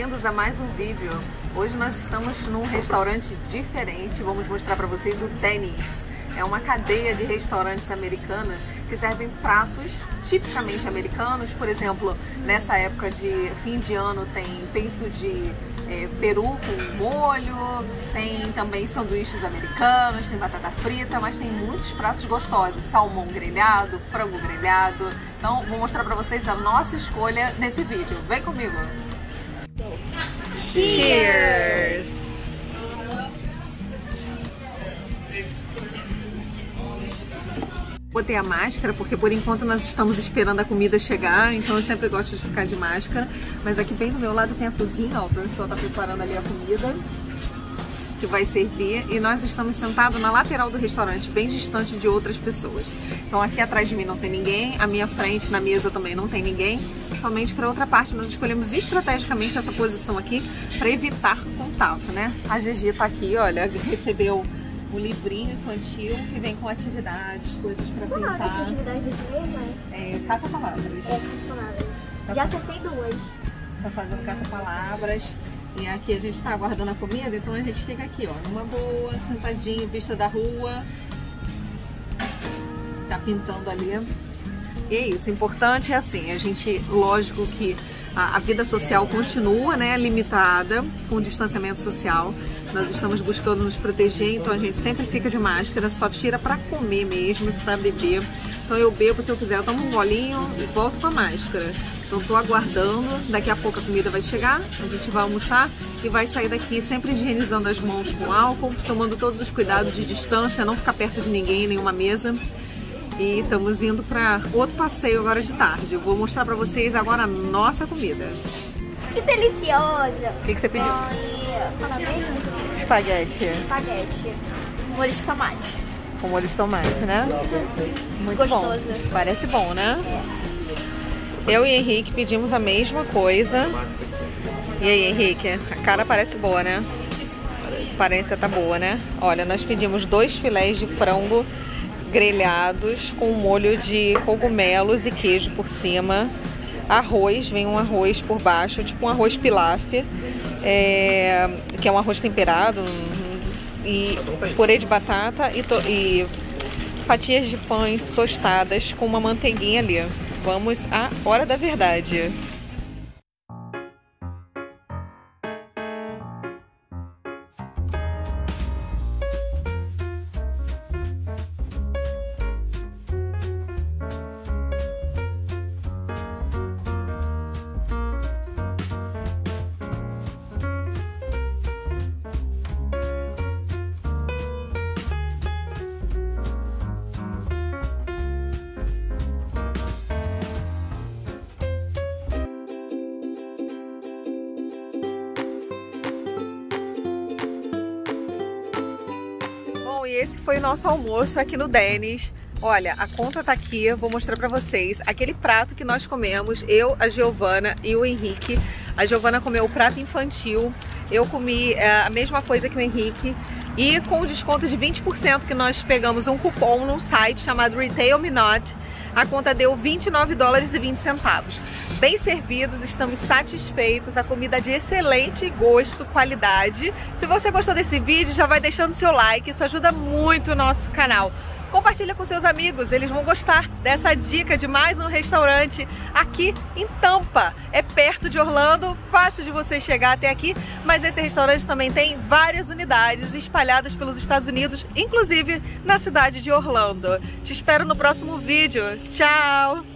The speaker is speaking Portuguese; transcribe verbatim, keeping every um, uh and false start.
bem-vindos a mais um vídeo. Hoje nós estamos num restaurante diferente, vamos mostrar para vocês o Denny's. É uma cadeia de restaurantes americana que servem pratos tipicamente americanos. Por exemplo, nessa época de fim de ano tem peito de é, peru com molho, tem também sanduíches americanos, tem batata frita, mas tem muitos pratos gostosos, salmão grelhado, frango grelhado. Então vou mostrar para vocês a nossa escolha nesse vídeo. Vem comigo! Cheers! Botei a máscara porque por enquanto nós estamos esperando a comida chegar, então eu sempre gosto de ficar de máscara. Mas aqui bem do meu lado tem a cozinha, ó, o professor tá preparando ali a comida que vai servir, e nós estamos sentados na lateral do restaurante, bem distante de outras pessoas. Então aqui atrás de mim não tem ninguém, à minha frente na mesa também não tem ninguém, somente para outra parte. Nós escolhemos estrategicamente essa posição aqui para evitar contato, né? A Gigi tá aqui, olha, recebeu um livrinho infantil que vem com atividades, coisas para pintar. Qual é a atividade desse livro? É caça-palavras. É caça-palavras. Já acertei duas. Tá fazendo caça-palavras. E aqui a gente tá aguardando a comida, então a gente fica aqui, ó, numa boa, sentadinho, vista da rua. Tá pintando ali. E é isso, o importante é assim, a gente, lógico que a, a vida social continua, né, limitada, com o distanciamento social. Nós estamos buscando nos proteger, então a gente sempre fica de máscara, só tira pra comer mesmo, pra beber. Então eu bebo, se eu quiser, eu tomo um bolinho e volto com a máscara. Então tô aguardando, daqui a pouco a comida vai chegar, a gente vai almoçar e vai sair daqui sempre higienizando as mãos com álcool, tomando todos os cuidados de distância, não ficar perto de ninguém em nenhuma mesa. E estamos indo para outro passeio agora de tarde. Eu vou mostrar para vocês agora a nossa comida. Que deliciosa! O que, que você pediu? Fala mesmo? Espaguete. Espaguete. Molho de tomate. Com molho de tomate, né? Muito Gostoso. bom. Parece bom, né? Eu e Henrique pedimos a mesma coisa. E aí, Henrique? A cara parece boa, né? A aparência tá boa, né? Olha, nós pedimos dois filés de frango grelhados com molho de cogumelos e queijo por cima. Arroz, vem um arroz por baixo, tipo um arroz pilaf, é, que é um arroz temperado, e purê de batata e, to, e fatias de pães tostadas com uma manteiguinha ali. Vamos à hora da verdade. E esse foi o nosso almoço aqui no Denny's. Olha, a conta tá aqui, eu vou mostrar pra vocês. Aquele prato que nós comemos, eu, a Giovana e o Henrique. A Giovana comeu o prato infantil, eu comi é, a mesma coisa que o Henrique. E com o desconto de vinte por cento que nós pegamos um cupom num site chamado Retail Me Not, a conta deu vinte e nove dólares e vinte centavos. Bem servidos, estamos satisfeitos, a comida de excelente gosto, qualidade. Se você gostou desse vídeo, já vai deixando seu like, isso ajuda muito o nosso canal. Compartilha com seus amigos, eles vão gostar dessa dica de mais um restaurante aqui em Tampa. É perto de Orlando, fácil de você chegar até aqui, mas esse restaurante também tem várias unidades espalhadas pelos Estados Unidos, inclusive na cidade de Orlando. Te espero no próximo vídeo. Tchau!